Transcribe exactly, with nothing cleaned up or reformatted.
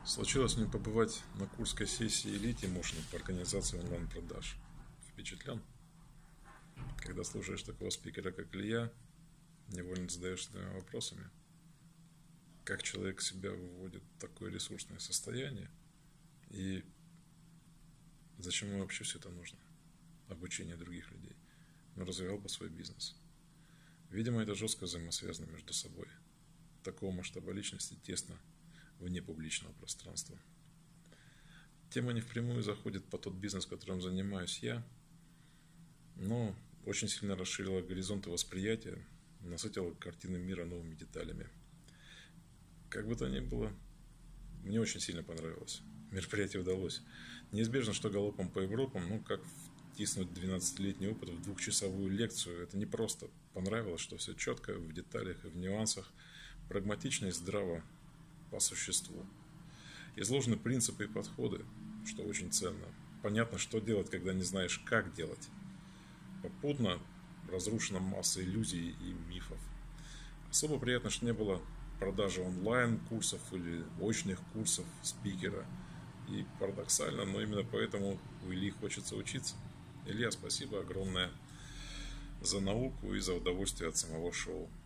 Случилось мне побывать на курской сессии Elite Emotion по организации онлайн-продаж. Впечатлен? Когда слушаешь такого спикера, как Илья, невольно задаешься двумя вопросами. Как человек себя выводит в такое ресурсное состояние? И зачем ему вообще все это нужно? Обучение других людей. Но развивал бы свой бизнес. Видимо, это жестко взаимосвязано между собой. Такого масштаба личности тесно вне публичного пространства. Тема не впрямую заходит по тот бизнес, которым занимаюсь я, но очень сильно расширила горизонты восприятия, насытила картины мира новыми деталями. Как бы то ни было, мне очень сильно понравилось. Мероприятие удалось. Неизбежно, что галопом по Европам, ну как втиснуть двенадцатилетний опыт в двухчасовую лекцию. Это не просто. Понравилось, что все четко, в деталях и в нюансах, прагматично и здраво по существу. Изложены принципы и подходы, что очень ценно. Понятно, что делать, когда не знаешь, как делать. Попутно разрушена масса иллюзий и мифов. Особо приятно, что не было продажи онлайн-курсов или очных курсов спикера. И парадоксально, но именно поэтому у Ильи хочется учиться. Илья, спасибо огромное за науку и за удовольствие от самого шоу.